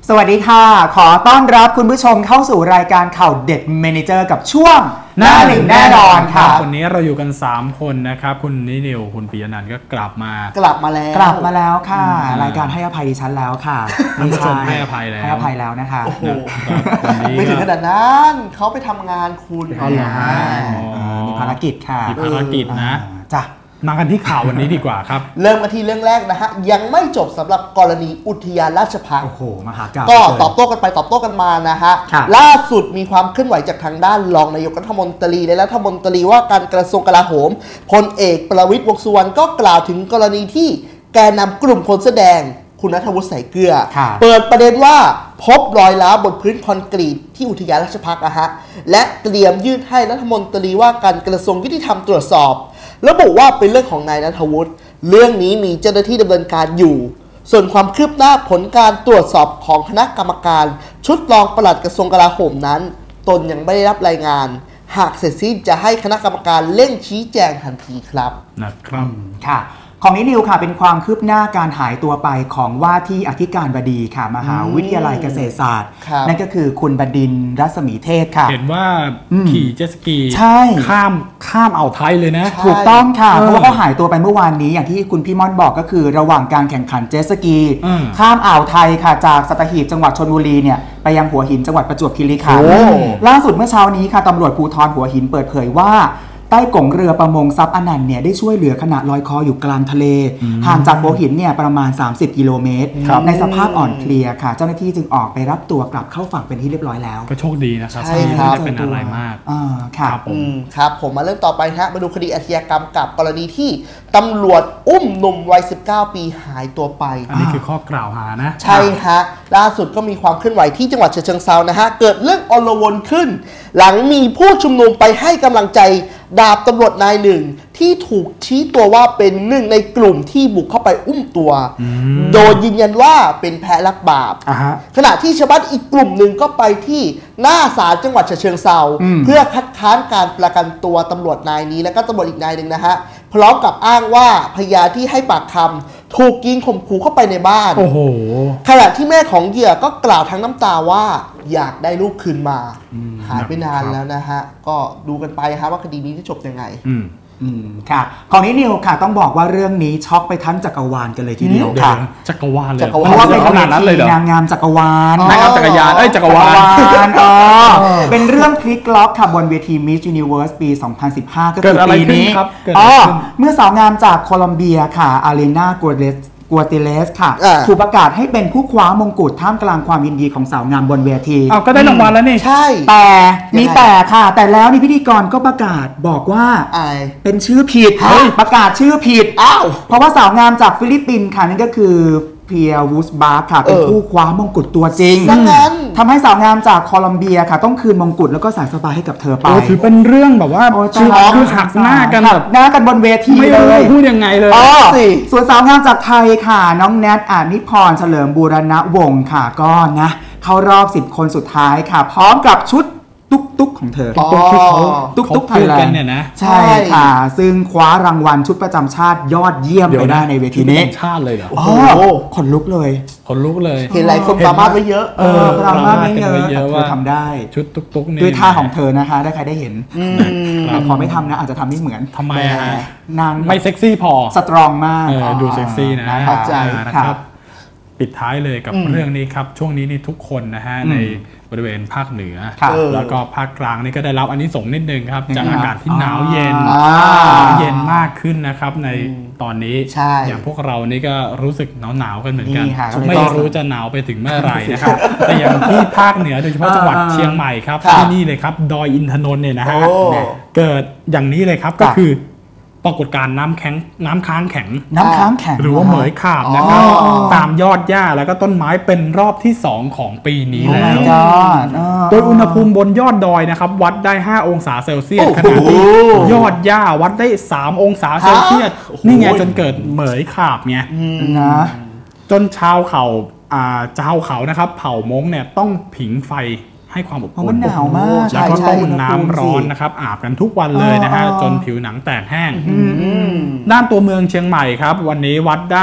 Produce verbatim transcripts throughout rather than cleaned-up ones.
สวัสดีค่ะขอต้อนรับคุณผู้ชมเข้าสู่รายการข่าวเด็ดเมเนเจอร์กับช่วงหน้าหนึ่งแน่นอนค่ะวันนี้เราอยู่กันสามคนนะครับคุณนินิวคุณปิยนันท์ก็กลับมากลับมาแล้วกลับมาแล้วค่ะรายการให้อภัยดิฉันแล้วค่ะท่านผู้ชมให้อภัยแล้วให้อภัยแล้วนะคะไม่ถึงขนาดนั้นเขาไปทำงานคุณอ๋อเหรอมีภารกิจค่ะมีภารกิจนะจ้ะมากันที่ข่าววันนี้ดีกว่าครับเริ่มกันที่เรื่องแรกนะฮะยังไม่จบสำหรับกรณีอุทยานราชภัฏโอ้โหมหากาพย์ก็ตอบโต้กันไปตอบโต้กันมานะฮะล่าสุดมีความเคลื่อนไหวจากทางด้านรองนายกรัฐมนตรีและรัฐมนตรีว่าการกระทรวงกลาโหมพลเอกประวิตรวงษ์สุวรรณก็กล่าวถึงกรณีที่แกนนำกลุ่มคนแสดงคุณณัฐวุฒิ สายเกลือเปิดประเด็นว่าพบรอยร้าวบนพื้นคอนกรีตที่อุทยานราชภัฏนะฮะและเตรียมยื่นให้รัฐมนตรีว่าการกระทรวงยุติธรรมตรวจสอบระบุว่าเป็นเรื่องของนายณัฐวุฒิเรื่องนี้มีเจ้าหน้าที่ดำเนินการอยู่ส่วนความคืบหน้าผลการตรวจสอบของคณะกรรมการชุดรองปลัดกระทรวงกลาโหมนั้นตนยังไม่ได้รับรายงานหากเสร็จสิ้นจะให้คณะกรรมการเร่งชี้แจงทันทีครับนะครับค่ะของนินิวค่ะเป็นความคืบหน้าการหายตัวไปของว่าที่อธิการบดีค่ะมหาวิทยาลัยเกษตรศาสตร์นั่นก็คือคุณบดินทร์รัศมีเทศค่ะเห็นว่าขี่เจ็ตสกีข้ามข้ามอ่าวไทยเลยนะถูกต้องค่ะเพราะว่าเขาหายตัวไปเมื่อวานนี้อย่างที่คุณพี่ม่อนบอกก็คือระหว่างการแข่งขันเจ็ตสกีข้ามอ่าวไทยค่ะจากสัตหีบจังหวัดชลบุรีเนี่ยไปยังหัวหินจังหวัดประจวบคีรีขันธ์ล่าสุดเมื่อเช้านี้ค่ะตำรวจภูธรหัวหินเปิดเผยว่าใต้กงเรือประมงทรัพย์อนันต์เนี่ยได้ช่วยเหลือขณะลอยคออยู่กลางทะเลห่างจากหัวหินเนี่ยประมาณสามสิบกิโลเมตรในสภาพอ่อนเพลียค่ะเจ้าหน้าที่จึงออกไปรับตัวกลับเข้าฝั่งเป็นที่เรียบร้อยแล้วก็โชคดีนะครับใช่ครับไม่เป็นอะไรมากครับผมครับผมมาเรื่องต่อไปฮะมาดูคดีอาชญากรรมกับกรณีที่ตำรวจอุ้มหนุ่มวัยสิบเก้าปีหายตัวไปอันนี้คือข้อกล่าวหานะใช่ฮะล่าสุดก็มีความเคลื่อนไหวที่จังหวัดฉะเชิงเทรานะฮะเกิดเรื่องอลวนขึ้นหลังมีผู้ชุมนุมไปให้กำลังใจดาบตำรวจนายหนึ่งที่ถูกชี้ตัวว่าเป็นหนึ่งในกลุ่มที่บุกเข้าไปอุ้มตัวโดยยืนยันว่าเป็นแพะรับบาปขณะที่ชาวบ้านอีกกลุ่มหนึ่งก็ไปที่หน้าศาลจังหวัดฉะเชิงเทราเพื่อคัดค้านการประกันตัวตำรวจนายนี้และก็ตำรวจอีกนายหนึ่งนะฮะพร้อมกับอ้างว่าพยานที่ให้ปากคำถูกยิงข่มขู่เข้าไปในบ้านขณะที่แม่ของเหยื่อก็กล่าวทั้งน้ำตาว่าอยากได้ลูกคืนมาหายไปนานแล้วนะฮะก็ดูกันไปฮะว่าคดีนี้จะจบยังไงอืมค่ะของนินิวค่ะต้องบอกว่าเรื่องนี้ช็อกไปทั้งจักรวาลกันเลยทีเดียวค่ะจักรวาลเลยเพราะว่าเป็นขนาดนั้นเลยเหรอนางงามจักรวาลนางงามจักรยานเอ้ยจักรวาลอ๋อเป็นเรื่องพลิกล็อกค่ะบนเวที Miss Universe ปี สองพันสิบห้า ก็คือปีนี้อ๋อเมื่อสาวงามจากโคลอมเบียค่ะอารีนากัวเรสกัวเตเลสค่ะถูกประกาศให้เป็นผู้คว้ามงกุฎท่ามกลางความยินดีของสาวงามบนเวทีอ้าวก็ได้รางวัลแล้วนี่ใช่แต่มีแต่ค่ะแต่แล้วนี่พิธีกรก็ประกาศบอกว่าเป็นชื่อผิดประกาศชื่อผิดอ้าวเพราะว่าสาวงามจากฟิลิปปินส์ค่ะนั่นก็คือเพียร์วูสบาร์ค่ะเป็นผู้คว้ามงกุฎตัวจริงทำให้สาวงามจากโคลอมเบียค่ะต้องคืนมงกุฎแล้วก็สายสบายให้กับเธอไปถือเป็นเรื่องแบบว่าคือหักหน้ากันแบบหน้ากันบนเวทีไม่รู้พูดยังไงเลยส่วนสาวงามจากไทยค่ะน้องแนทอานิพรเฉลิมบูรณวงศ์ค่ะก็นะเข้ารอบสิบคนสุดท้ายค่ะพร้อมกับชุดตุ๊กตุ๊กของเธอตุ๊กตุ๊กตุ๊กตุ๊กไทยแลนด์เนี่ยนะใช่ค่ะซึ่งคว้ารางวัลชุดประจำชาติยอดเยี่ยมไปได้ในเวทีนี้ชาติเลยเหรอโอ้ขนลุกเลยขนลุกเลยเห็นหลายคนปรามาสไว้เยอะเออปรามาสไม่เยอะแต่เธอทำได้ชุดตุ๊กตุ๊กนี่ด้วยท่าของเธอนะคะได้ใครได้เห็นแต่พอไม่ทำนะอาจจะทำไม่เหมือนทำไมอ่ะนางไม่เซ็กซี่พอสตรองมากดูเซ็กซี่นะเข้าใจนะครับปิดท้ายเลยกับเรื่องนี้ครับช่วงนี้นี่ทุกคนนะฮะในบริเวณภาคเหนือแล้วก็ภาคกลางนี่ก็ได้รับอันนี้ส่งนิดนึงครับจากอากาศที่หนาวเย็นเย็นมากขึ้นนะครับในตอนนี้อย่างพวกเรานี่ก็รู้สึกหนาวหนาวกันเหมือนกันไม่รู้จะหนาวไปถึงเมื่อไหร่นะครับแต่อย่างที่ภาคเหนือโดยเฉพาะจังหวัดเชียงใหม่ครับที่นี่เลยครับดอยอินทนนท์เนี่ยนะฮะเกิดอย่างนี้เลยครับก็คือปรากฏการณ์น้ำแข็งน้ำค้างแข็งน้ำค้างแข็งหรือว่าเหมยขาบนะครับตามยอดหญ้าแล้วก็ต้นไม้เป็นรอบที่สองของปีนี้แล้วโดยอุณหภูมิบนยอดดอยนะครับวัดได้ห้าองศาเซลเซียสขณะที่ยอดหญ้าวัดได้สามองศาเซลเซียสนี่ไงจนเกิดเหมยขาบไงนะจนชาวเขาชาวเขานะครับเผ่ามงเนี่ยต้องผิงไฟให้ความอบอุ่นหนาวมากแล้วก็ต้มน้ำร้อนนะครับอาบกันทุกวันเลยนะฮะจนผิวหนังแตกแห้งด้านตัวเมืองเชียงใหม่ครับวันนี้วัดได้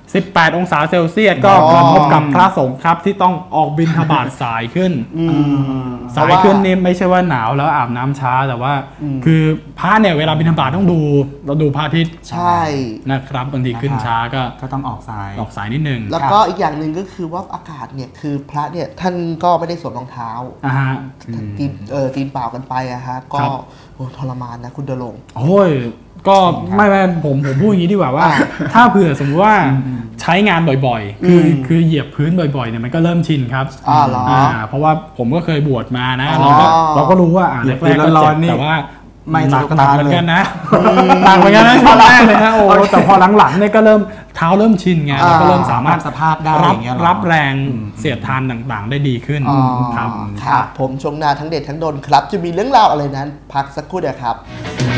สิบแปด องศาเซลเซียสก็กระทบกับพระสงฆ์ครับที่ต้องออกบิณฑบาตสายขึ้นสายขึ้นนี่ไม่ใช่ว่าหนาวแล้วอาบน้ำช้าแต่ว่าคือพระเนี่ยเวลาบิณฑบาตต้องดูเราดูพระอาทิตย์ใช่นะครับบางทีขึ้นช้าก็ก็ต้องออกสายออกสายนิดนึงแล้วก็อีกอย่างหนึ่งก็คือว่าอากาศเนี่ยคือพระเนี่ยท่านก็ไม่ได้สวมรองเท้าอ่าฮะตีนเออตีนเปล่ากันไปอะฮะก็ทรมานนะคุณเดลงโอ้ยก็ไม่ไม่ผมผมพูดอย่างนี้ดีกว่าว่าถ้าเผื่อสมมติว่าใช้งานบ่อยๆคือคือเหยียบพื้นบ่อยๆเนี่ยมันก็เริ่มชินครับอ่าเหรอเพราะว่าผมก็เคยบวชมานะเราก็เราก็รู้ว่าอ่าแรกๆก็เจ็บแต่ว่าไม่หนักหนักเหมือนกันนะหนักเหมือนกันนะตอนแรกเลยนะโอ้แต่พอหลังๆเนี่ยก็เริ่มเท้าเริ่มชินไงเราก็เริ่มสามารถสภาพได้รับรับแรงเสียดทานต่างๆได้ดีขึ้นครับครับผมชมนาทั้งเด็ดทั้งโดนครับจะมีเรื่องราวอะไรนั้นพักสักครู่เดียวครับ